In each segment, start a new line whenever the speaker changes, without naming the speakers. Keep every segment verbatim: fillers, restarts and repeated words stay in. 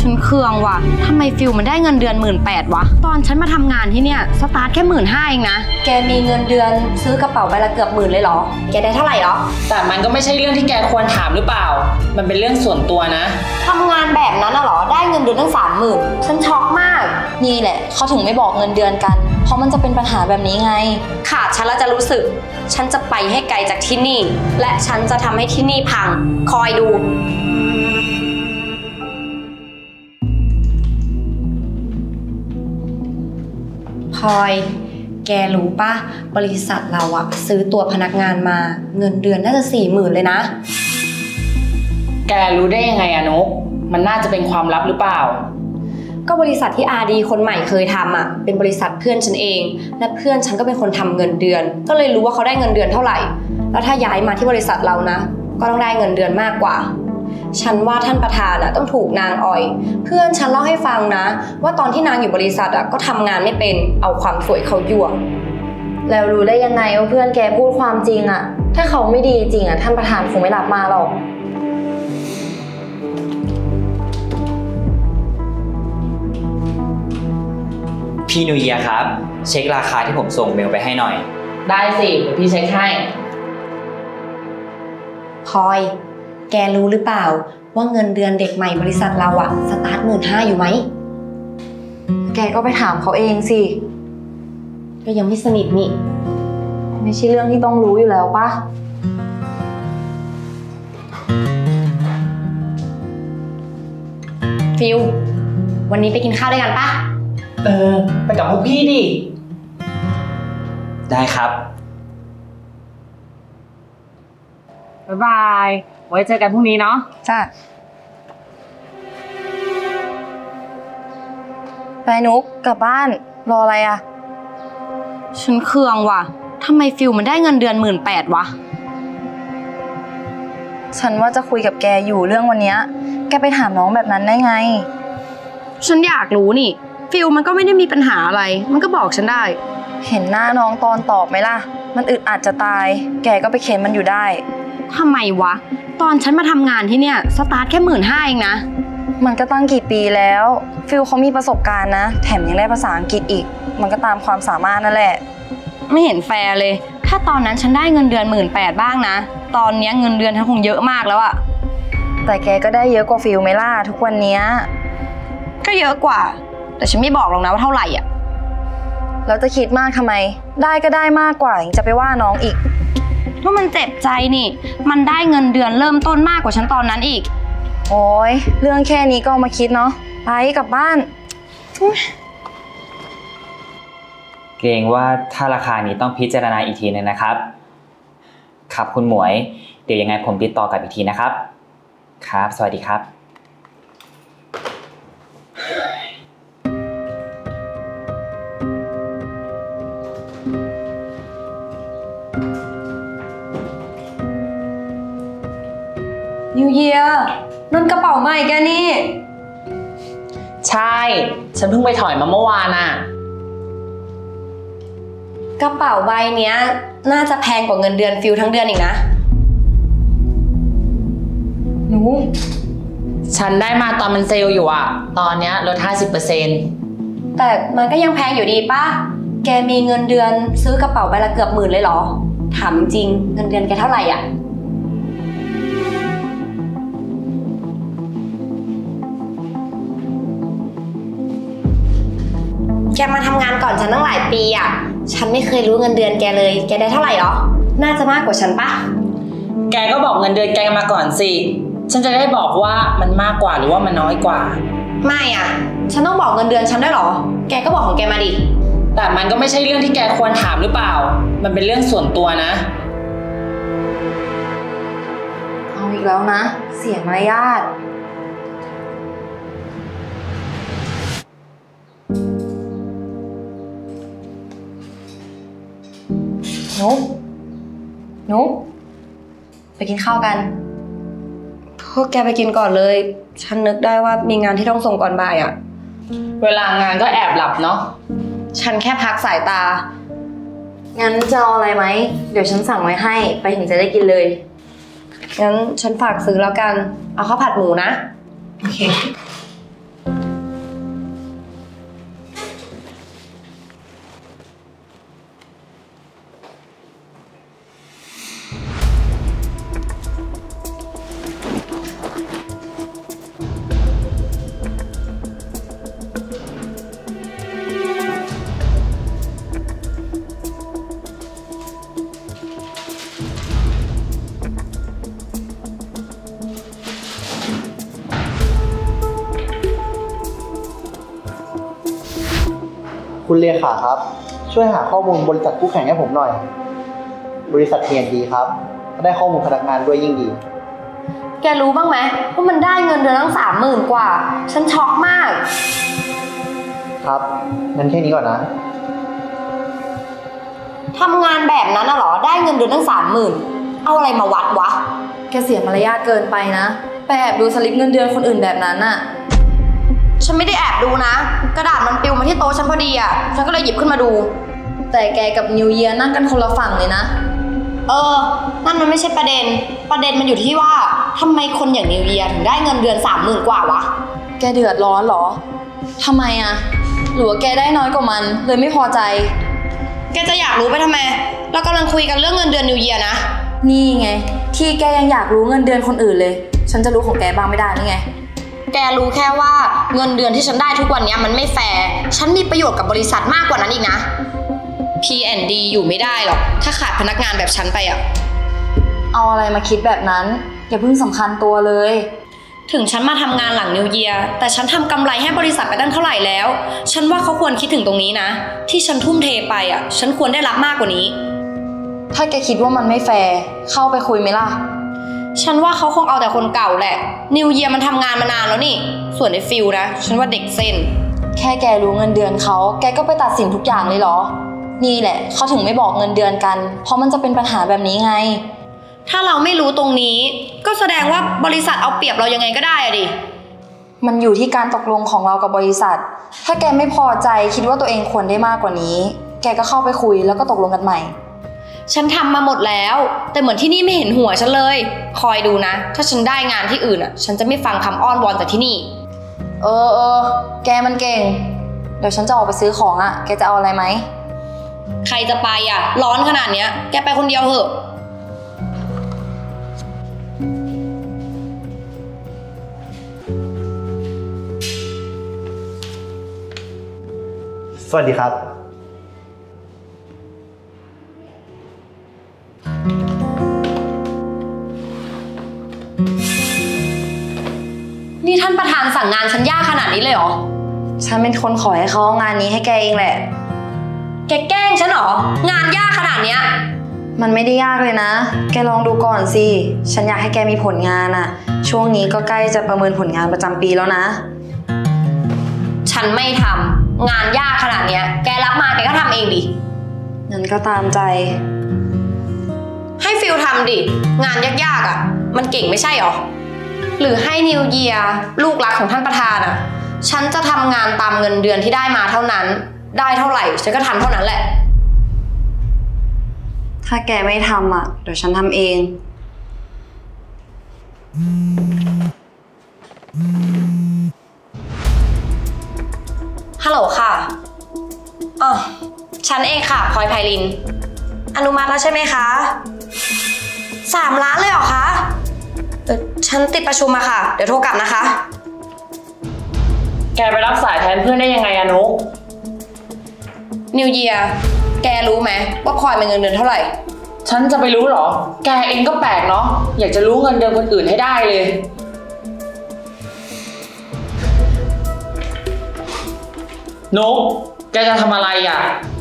ฉันเคืองว่ะทำไมฟิลมันได้เงินเดือนหมื่นแปดวะตอนฉันมาทำงานที่เนี่ยสตาร์ทแค่หมื่นห้าเองนะแกมีเงินเดือนซื้อกระเป๋าใบละเกือบหมื่นเลยเหรอแกได้เท่าไหร่หรอ
แต่มันก็ไม่ใช่เรื่องที่แกควรถามหรือเปล่ามันเป็นเรื่องส่วนตัวนะ
ทำงานแบบนั้นน่ะหรอได้เงินเดือนตั้งสามหมื่นฉันช็อกมากนี่แหละเขาถึงไม่บอกเงินเดือนกันเพราะมันจะเป็นปัญหาแบบนี้ไงขาดฉันแล้วจะรู้สึกฉันจะไปให้ไกลจากที่นี่และฉันจะทำให้ที่นี่พังคอยดูพลอยแกรู้ปะบริษัทเราอะซื้อตัวพนักงานมาเงินเดือนน่าจะสี่หมื่นเลยนะ
แกรู้ได้ยังไงอะนุ๊กมันน่าจะเป็นความลับหรือเปล่า
ก็บริษัทที่อาดีคนใหม่เคยทำอะเป็นบริษัทเพื่อนฉันเองและเพื่อนฉันก็เป็นคนทำเงินเดือนก็เลยรู้ว่าเขาได้เงินเดือนเท่าไหร่แล้วถ้าย้ายมาที่บริษัทเรานะก็ต้องได้เงินเดือนมากกว่าฉันว่าท่านประธานอะต้องถูกนางอ่อยเพื่อนฉันเล่าให้ฟังนะว่าตอนที่นางอยู่บริษัทอะก็ทำงานไม่เป็นเอาความสวยเขายั่วแล้วรู้ได้ยังไงว่าเพื่อนแกพูดความจริงอะถ้าเขาไม่ดีจริงอะท่านประธานคงไม่รับมาหรอก
พี่นิวเยียร์ครับเช็คราคาที่ผมส่งเมลไปให้หน่อย
ได้สิเดี๋ยวพี่เช็คให้
พลอยแกรู้หรือเปล่าว่าเงินเดือนเด็กใหม่บริษัทเราอะสตาร์ทหมื่นห้าอยู่ไหมแกก็ไปถามเขาเองสิก็ยังไม่สนิทนี่ไม่ใช่เรื่องที่ต้องรู้อยู่แล้วปะฟิลวันนี้ไปกินข้าวด้วยกันปะ
เออไปกับพวกพี่ดิ
ได้ครับ
บ๊ายบายไว้เจอกันพรุ่งนี้เนาะ
จ้ะไปนุ๊กกลับบ้านรออะไรอะฉันเคืองว่ะทำไมฟิลมันได้เงินเดือนหมื่นแปดวะฉันว่าจะคุยกับแกอยู่เรื่องวันนี้แกไปถามน้องแบบนั้นได้ไงฉันอยากรู้นี่ฟิลมันก็ไม่ได้มีปัญหาอะไรมันก็บอกฉันได้เห็นหน้าน้องตอนตอบไหมล่ะมันอึดอัดจะตายแกก็ไปเค้นมันอยู่ได้ทำไมวะตอนฉันมาทำงานที่เนี่ยสตาร์ทแค่หมื่นห้าเองนะมันก็ตั้งกี่ปีแล้วฟิลเขามีประสบการณ์นะแถมยังได้ภาษาอังกฤษอีกมันก็ตามความสามารถนั่นแหละไม่เห็นแฟร์เลยถ้าตอนนั้นฉันได้เงินเดือนหมื่นแปดบ้างนะตอนนี้เงินเดือนฉันคงเยอะมากแล้วอะแต่แกก็ได้เยอะกว่าฟิลไหมล่ะทุกวันนี้ก็เยอะกว่าแต่ฉันไม่บอกหรอกนะว่าเท่าไหร่อ่ะแล้วจะคิดมากทำไมได้ก็ได้มากกว่ายังจะไปว่าน้องอีกเพราะมันเจ็บใจนี่มันได้เงินเดือนเริ่มต้นมากกว่าฉันตอนนั้นอีกโอ้ยเรื่องแค่นี้ก็มาคิดเนาะไปกลับบ้าน
เกรงว่าถ้าราคานี้ต้องพิจารณาอีกทีนึงนะครับครับคุณหมวยเดี๋ยวยังไงผมติดต่อกลับอีกทีนะครับครับสวัสดีครับ
นิวเยียร์นั่นกระเป๋าใหม่แกนี่
ใช่ฉันเพิ่งไปถอยมาเมื่อวานน่ะ
กระเป๋าใบเนี้ยน่าจะแพงกว่าเงินเดือนฟิลทั้งเดือนอีกนะหนู
ฉันได้มาตอนมันเซลล์อยู่อะตอนเนี้ยลด ห้าสิบเปอร์เซ็นต์
แต่มันก็ยังแพงอยู่ดีป่ะแกมีเงินเดือนซื้อกระเป๋าใบละเกือบหมื่นเลยเหรอถามจริงเงินเดือนแกเท่าไหร่อ่ะแกมาทำงานก่อนฉันตั้งหลายปีอ่ะฉันไม่เคยรู้เงินเดือนแกเลยแกได้เท่าไหร่หรอน่าจะมากกว่าฉันปะ
แกก็บอกเงินเดือนแกมาก่อนสิฉันจะได้บอกว่ามันมากกว่าหรือว่ามันน้อยกว่า
ไม่อ่ะฉันต้องบอกเงินเดือนฉันด้วยหรอแกก็บอกของแกมาดิ
แต่มันก็ไม่ใช่เรื่องที่แกควรถามหรือเปล่ามันเป็นเรื่องส่วนตัวนะ
เอาอีกแล้วนะเสียมารยาทนุ๊กนุ๊กไปกินข้าวกันพวกแกไปกินก่อนเลยฉันนึกได้ว่ามีงานที่ต้องส่งก่อนบ่ายอ่ะ
เวลางานก็แอบหลับเนาะ
ฉันแค่พักสายตางั้นจะเอาอะไรไหมเดี๋ยวฉันสั่งไว้ให้ไปถึงจะได้กินเลยงั้นฉันฝากซื้อแล้วกันเอาข้าวผัดหมูนะโอเค
คุณเลขาครับช่วยหาข้อมูลบริษัทคู่แข่งให้ผมหน่อยบริษัท ที เอ็น ดี ครับถ้าได้ข้อมูลพนักงานด้วยยิ่งดี
แกรู้บ้างไหมว่ามันได้เงินเดือนตั้งสามหมื่นกว่าฉันช็อกมาก
ครับงั้นแค่นี้ก่อนนะ
ทำงานแบบนั้นน่ะเหรอได้เงินเดือนตั้งสามหมื่นเอาอะไรมาวัดวะแกเสียมารยาทเกินไปนะไปแอบดูสลิปเงินเดือนคนอื่นแบบนั้นน่ะฉันไม่ได้แอบดูนะกระดาษมันปลิวมาที่โต๊ะฉันพอดีอ่ะฉันก็เลยหยิบขึ้นมาดูแต่แกกับนิวเยียร์นั่งกันคนละฝั่งเลยนะเออนั่นมันไม่ใช่ประเด็นประเด็นมันอยู่ที่ว่าทำไมคนอย่างนิวเยียร์ถึงได้เงินเดือนสามหมื่นกว่าวะแกเดือดร้อนเหรอทำไมอ่ะหรือว่าแกได้น้อยกว่ามันเลยไม่พอใจแกจะอยากรู้ไปทำไมเรากำลังคุยกันเรื่องเงินเดือนนิวเยียร์นะนี่ไงที่แกยังอยากรู้เงินเดือนคนอื่นเลยฉันจะรู้ของแกบ้างไม่ได้นี่ไงแกรู้แค่ว่าเงินเดือนที่ฉันได้ทุกวันนี้มันไม่แฟร์ฉันมีประโยชน์กับบริษัทมากกว่านั้นอีกนะ พี แอนด์ ดี อยู่ไม่ได้หรอกถ้าขาดพนักงานแบบฉันไปอะเอาอะไรมาคิดแบบนั้นอย่าเพิ่งสำคัญตัวเลยถึงฉันมาทำงานหลังนิวเยียร์แต่ฉันทำกำไรให้บริษัทไปตั้งเท่าไหร่แล้วฉันว่าเขาควรคิดถึงตรงนี้นะที่ฉันทุ่มเทไปอะฉันควรได้รับมากกว่านี้ถ้าแกคิดว่ามันไม่แฟร์เข้าไปคุยไหมล่ะฉันว่าเขาคงเอาแต่คนเก่าแหละนิวเยียร์มันทำงานมานานแล้วนี่ส่วนไอ้ฟิลนะฉันว่าเด็กเส้นแค่แกรู้เงินเดือนเขาแกก็ไปตัดสินทุกอย่างเลยเหรอนี่แหละเขาถึงไม่บอกเงินเดือนกันเพราะมันจะเป็นปัญหาแบบนี้ไงถ้าเราไม่รู้ตรงนี้ก็แสดงว่าบริษัทเอาเปรียบเรายังไงก็ได้อะดิมันอยู่ที่การตกลงของเรากับบริษัทถ้าแกไม่พอใจคิดว่าตัวเองควรได้มากกว่านี้แกก็เข้าไปคุยแล้วก็ตกลงกันใหม่ฉันทำมาหมดแล้วแต่เหมือนที่นี่ไม่เห็นหัวฉันเลยคอยดูนะถ้าฉันได้งานที่อื่นอ่ะฉันจะไม่ฟังคำอ้อนวอนจากที่นี่เออเออแกมันเก่งเดี๋ยวฉันจะออกไปซื้อของอ่ะแกจะเอาอะไรไหมใครจะไปอ่ะร้อนขนาดเนี้ยแกไปคนเดียวเหอะ
สวัสดีครับ
นี่ท่านประธานสั่งงานฉันยากขนาดนี้เลยเหรอฉันเป็นคนขอให้เขาเอางานนี้ให้แกเองแหละแกแกล้งฉันเหรองานยากขนาดเนี้ยมันไม่ได้ยากเลยนะแกลองดูก่อนสิฉันอยากให้แกมีผลงานอะช่วงนี้ก็ใกล้จะประเมินผลงานประจำปีแล้วนะฉันไม่ทำงานยากขนาดเนี้ยแกรับมาแกก็ทำเองดิงั้นก็ตามใจให้ฟิลทำดิงานยากๆอะมันเก่งไม่ใช่หรอหรือให้นิวเยียร์ลูกรักของท่านประธานอะฉันจะทำงานตามเงินเดือนที่ได้มาเท่านั้นได้เท่าไหร่ฉันก็ทำเท่านั้นแหละถ้าแกไม่ทำอะเดี๋ยวฉันทำเองฮัลโหลค่ะอ๋อฉันเองค่ะพลอยไพลินอนุมัติแล้วใช่ไหมคะสามล้านเลยเหรอคะเออฉันติดประชุมมาค่ะเดี๋ยวโทรกลับนะคะ
แกไปรับสายแทนเพื่อนได้ยังไงอะนุ๊ก
นิวเยียร์แกรู้ไหมว่าพลอยมีเงินเดือนเท่าไหร่
ฉันจะไปรู้เหรอแกเองก็แปลกเนาะอยากจะรู้เงินเดือนคนอื่นให้ได้เลยนุ๊กแกจะทำอะไรอ่ะ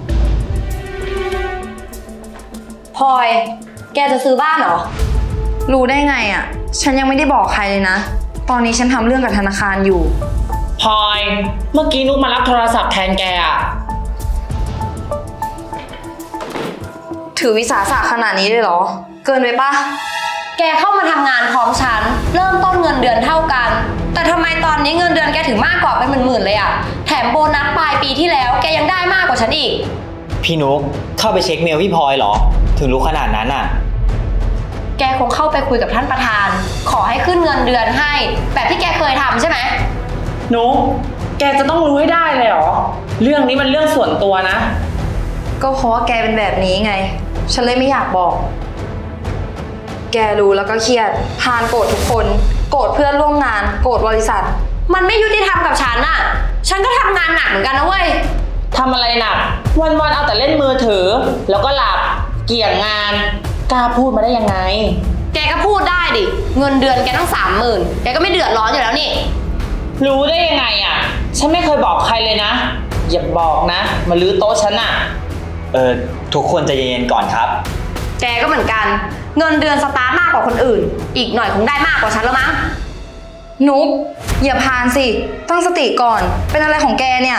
พลอยแกจะซื้อบ้านเหรอรู้ได้ไงอ่ะฉันยังไม่ได้บอกใครเลยนะตอนนี้ฉันทำเรื่องกับธนาคารอยู่
พลอยเมื่อกี้นุ๊กมารับโทรศัพท์แทนแกอ่ะ
ถือวิสาสะขนาดนี้เลยเหรอเกินไปปะแกเข้ามาทำงานพร้อมฉันเริ่มต้นเงินเดือนเท่ากันแต่ทำไมตอนนี้เงินเดือนแกถึงมากกว่าเป็นหมื่นๆเลยอะแถมโบนัสปลายปีที่แล้วแกยังได้มากกว่าฉันอีก
พี่นุ๊กเข้าไปเช็คเมลพี่พลอยเหรอถึงรู้ขนาดนั้นอะ
แกคงเข้าไปคุยกับท่านประธานขอให้ขึ้นเงินเดือนให้แบบที่แกเคยทำใช่ไหม
นุ๊กแกจะต้องรู้ให้ได้เลยเหรอเรื่องนี้มันเรื่องส่วนตัวนะ
ก็เพราะว่าแกเป็นแบบนี้ไงฉันเลยไม่อยากบอกแกรู้แล้วก็เครียดพานโกรธทุกคนโกรธเพื่อนร่วมงานโกรธบริษัทมันไม่ยุติธรรมกับฉันน่ะฉันก็ทำงานหนักเหมือนกันนะเว้ย
ทำอะไรหนักวันๆเอาแต่เล่นมือถือแล้วก็หลับเกี่ยงงานกล้าพูดมาได้ยังไง
แกก็พูดได้ดิเงินเดือนแกตั้งสามหมื่นแกก็ไม่เดือดร้อนอยู่แล้วนี่
รู้ได้ยังไงอ่ะฉันไม่เคยบอกใครเลยนะอย่าบอกนะมาลื้อโต๊ะฉันอะ
เออทุกคนใจเย็นๆก่อนครับ
แกก็เหมือนกัน เงินเดือนสตาร์ทมากกว่าคนอื่น อีกหน่อยคงได้มากกว่าฉันแล้วมั้งนุ๊กอย่าพานสิตั้งสติก่อนเป็นอะไรของแกเนี่ย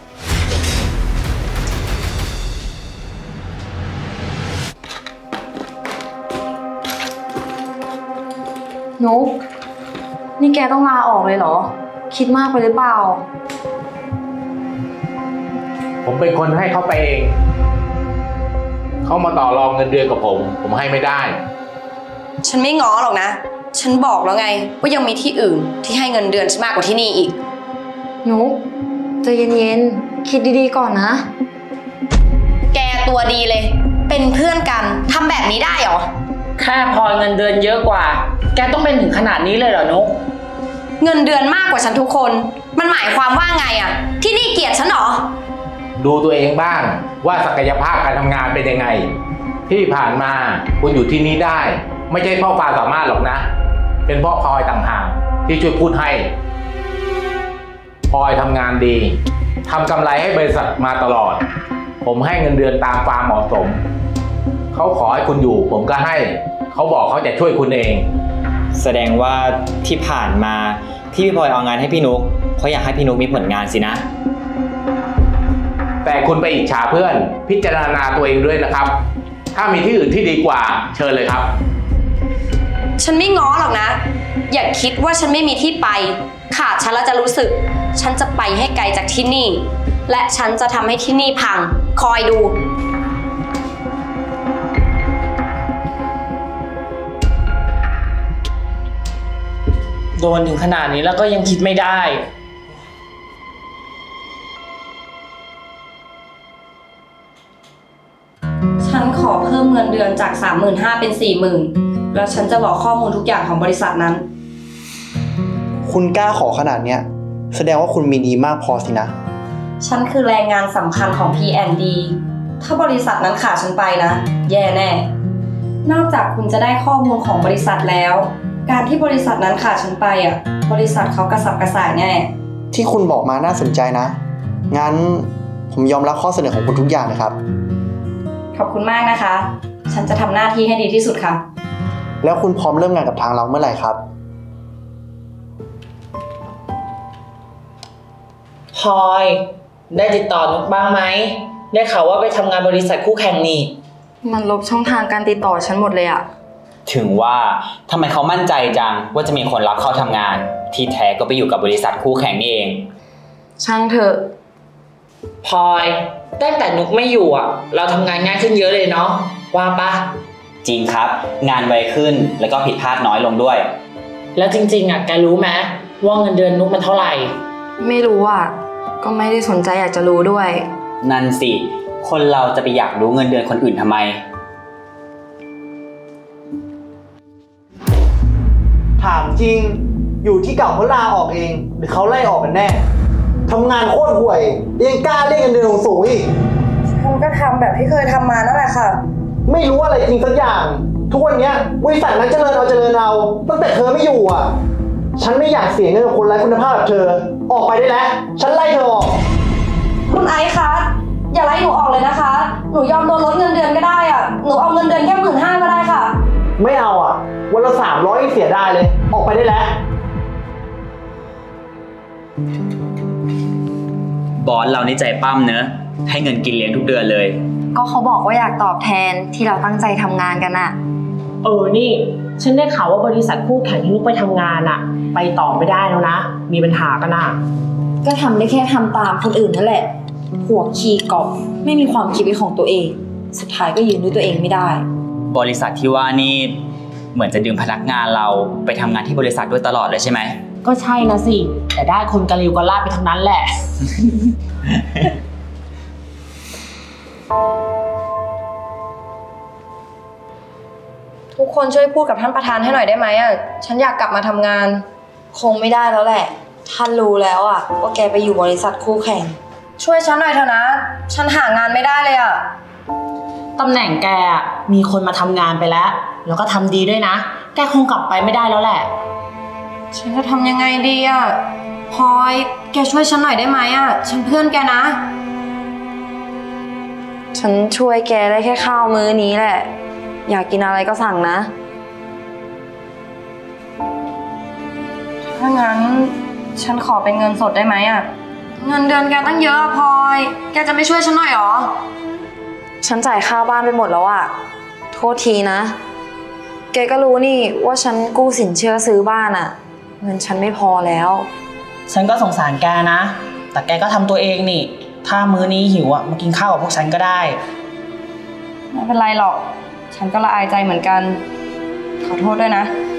นุ๊กนี่แกต้องลาออกเลยเหรอคิดมากไปหรือเปล่า
ผมเป็นคนให้เขาไปเองเขามาต่อรองเงินเดือนกับผมผมให้ไม่ได้
ฉันไม่ง้อหรอกนะฉันบอกแล้วไงว่ายังมีที่อื่นที่ให้เงินเดือนฉันมากกว่าที่นี่อีกนุ๊กใจเย็นๆคิดดีๆก่อนนะแกตัวดีเลยเป็นเพื่อนกันทำแบบนี้ได้เหรอ
แค่พอเงินเดือนเยอะกว่าแกต้องเป็นถึงขนาดนี้เลยเหรอนุ๊ก
เงินเดือนมากกว่าฉันทุกคนมันหมายความว่าไงอะที่นี่เกลียดฉันเหรอ
ดูตัวเองบ้างว่าศักยภาพการทำงานเป็นยังไงที่ผ่านมาคุณอยู่ที่นี้ได้ไม่ใช่เพราะความสามารถหรอกนะเป็นเพราะพลอยต่างหากที่ช่วยพูดให้พลอยทำงานดีทำกำไรให้บริษัทมาตลอดผมให้เงินเดือนตามความเหมาะสมเขาขอให้คุณอยู่ผมก็ให้เขาบอกเขาจะช่วยคุณเอง
แสดงว่าที่ผ่านมาที่พี่พลอยเอางานให้พี่นุ๊กเขาอยากให้พี่นุ๊กมีผลงานสินะ
แต่คุณไปอิจฉาเพื่อนพิจารณาตัวเองด้วยนะครับถ้ามีที่อื่นที่ดีกว่าเชิญเลยครับ
ฉันไม่ง้อหรอกนะอย่าคิดว่าฉันไม่มีที่ไปขาดฉันแล้วจะรู้สึกฉันจะไปให้ไกลจากที่นี่และฉันจะทำให้ที่นี่พังคอยดู
โดนถึงขนาดนี้แล้วก็ยังคิดไม่ได้
ฉันขอเพิ่มเงินเดือนจาก สามหมื่นห้าพัน เป็น สี่หมื่น แล้วฉันจะบอกข้อมูลทุกอย่างของบริษัทนั้น
คุณกล้าขอขนาดเนี้ยแสดงว่าคุณมีดีมากพอสินะ
ฉันคือแรงงานสำคัญของ พี แอนด์ ดี ถ้าบริษัทนั้นขาดฉันไปนะแย่แน่นอกจากคุณจะได้ข้อมูลของบริษัทแล้วการที่บริษัทนั้นขาดฉันไปอ่ะบริษัทเขากระสับกระส่ายแน่
ที่คุณบอกมาน่าสนใจนะงั้นผมยอมรับข้อเสนอของคุณทุกอย่างเลยครับ
ขอบคุณมากนะคะฉันจะทำหน้าที่ให้ดีที่สุดค่ะ
แล้วคุณพร้อมเริ่มงานกับทางเราเมื่อไหร่ครับ
พลอยได้ติดต่อนุ๊กบ้างไหมได้ข่าวว่าไปทำงานบริษัทคู่แข่งนี่
มันลบช่องทางการติดต่อฉันหมดเลยอะ
ถึงว่าทำไมเขามั่นใจจังว่าจะมีคนรับเข้าทำงานที่แท้ก็ไปอยู่กับบริษัทคู่แข่งนี่เอง
ช่างเถอะ
พลอยตั้งแต่นุ๊กไม่อยู่อ่ะเราทำงานง่ายขึ้นเยอะเลยเนาะว่าปะ
จริงครับงานไวขึ้นแล้วก็ผิดพลาดน้อยลงด้วย
แล้วจริงๆอ่ะแกรู้ไหมว่าเงินเดือนนุ๊กมันเท่าไหร่
ไม่รู้อ่ะก็ไม่ได้สนใจอยากจะรู้ด้วย
นั่นสิคนเราจะไปอยากรู้เงินเดือนคนอื่นทำไม
ถามจริงอยู่ที่เก่าเขาลาออกเองหรือเขาไล่ออกกันแน่ทำงานโคตรห่วยยังกล้าเรียกเงินเดือนสูงอีก
ฉันก็ทำแบบที่เคยทำมานั่นแหละค่ะ
ไม่รู้อะไรจริงสักอย่างทุกวันนี้บริษัทนั้นเจริญเอาเจริญเอาตั้งแต่เธอไม่อยู่อ่ะฉันไม่อยากเสียเงินกับคนไร้คุณภาพแบบเธอออกไปได้แล้วฉันไล่เธอออก
คุณไอซ์คะอย่าไล่หนูออกเลยนะคะหนูยอมโดนลดเงินเดือนก็ได้อ่ะหนูเอาเงินเดือนแค่หมื่นห้าก็ได้ค่ะ
ไม่เอาอ่ะวันละสามร้อยเสียได้เลยออกไปได้แล้ว
บอสเรานี่ใจปั้มเนอะให้เงินกินเลี้ยงทุกเดือนเลย
ก็เขาบอกว่าอยากตอบแทนที่เราตั้งใจทำงานกันอะ
เออนี่ฉันได้ข่าวว่าบริษัทคู่แข่งที่นุ๊กไปทำงานอะไปต่อไม่ได้แล้วนะมีปัญหากันอะ
ก็ทำได้แค่ทำตามคนอื่นนั่นแหละพวกขี้กอบไม่มีความคิดเป็นของตัวเองสุดท้ายก็ยืนด้วยตัวเองไม่ได้
บริษัทที่ว่านี่เหมือนจะดึงพนักงานเราไปทำงานที่บริษัทด้วยตลอดเลยใช่ไหม
ก็ใช่นะสิแต่ได้คนกระลิวกระลาดไปทั้งนั้นแหละ
ทุกคนช่วยพูดกับท่านประธานให้หน่อยได้ไหมอ่ะฉันอยากกลับมาทำงานคงไม่ได้แล้วแหละท่านรู้แล้วอ่ะว่าแกไปอยู่บริษัทคู่แข่งช่วยฉันหน่อยเถอะนะฉันหางานไม่ได้เลยอ่ะ
ตำแหน่งแกมีคนมาทำงานไปแล้วแล้วก็ทำดีด้วยนะแกคงกลับไปไม่ได้แล้วแหละ
ฉันจะทำยังไงดีอ่ะพลอยแกช่วยฉันหน่อยได้ไหมอ่ะฉันเพื่อนแกนะฉันช่วยแกได้แค่ข้าวมื้อนี้แหละอยากกินอะไรก็สั่งนะถ้างั้นฉันขอเป็นเงินสดได้ไหมอ่ะเงินเดือนแกตั้งเยอะพลอยแกจะไม่ช่วยฉันหน่อยหรอฉันจ่ายค่าบ้านไปหมดแล้วอ่ะโทษทีนะแกก็รู้นี่ว่าฉันกู้สินเชื่อซื้อบ้านอ่ะเงินฉันไม่พอแล้ว
ฉันก็สงสารแกนะแต่แกก็ทำตัวเองนี่ถ้ามื้อนี้หิวอ่ะมากินข้าวกับพวกฉันก็ได้
ไม่เป็นไรหรอกฉันก็ละอายใจเหมือนกันขอโทษด้วยนะ